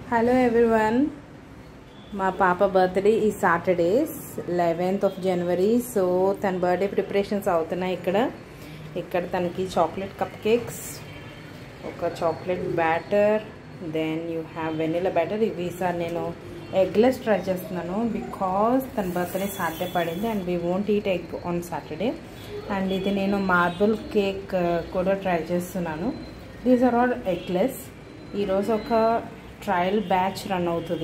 Hello everyone. My papa birthday is Saturday, 11th of January. So tan birthday preparations avutunnayi ikkada tanaki chocolate cupcakes, oka chocolate batter, then you have vanilla batter. Ivi sir nenu eggless try chestunanu because tan birthday Saturday padindi and we won't eat egg on Saturday. And idi nenu marble cake kuda try chestunanu. These are all eggless. Ee roju oka trial batch run అవుతుంది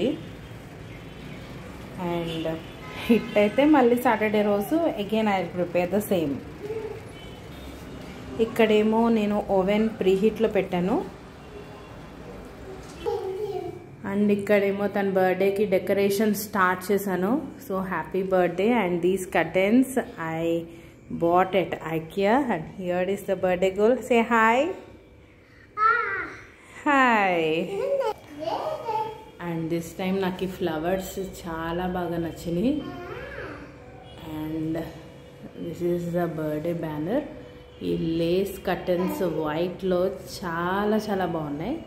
and hit అయితే మళ్ళీ Saturday రోజు again I prepare the same. ఇక్కడేమో నేను oven ప్రీహీట్లో పెట్టాను and ఇక్కడేమో తన బర్త్డేకి డెకరేషన్ స్టార్ట్ చేశాను. So happy birthday and these curtains I bought at IKEA and here is the birthday girl. Say hi. Hi. And this time నాకు ఈ ఫ్లవర్స్ చాలా బాగా నచ్చినాయి and this is the birthday banner. ఈ lace curtains వైట్లో చాలా చాలా బాగున్నాయి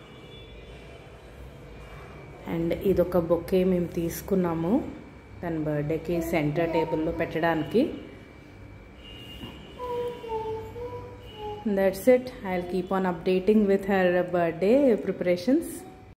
అండ్ ఇదొక బొకే మేము తీసుకున్నాము తన బర్త్డేకి సెంటర్ టేబుల్లో పెట్టడానికి. That's it. I'll keep on updating with her birthday preparations.